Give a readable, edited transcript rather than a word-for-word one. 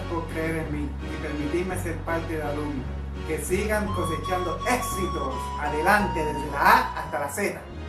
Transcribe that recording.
por creer en mí y permitirme ser parte de alumno. Que sigan cosechando éxitos adelante desde la A hasta la Z.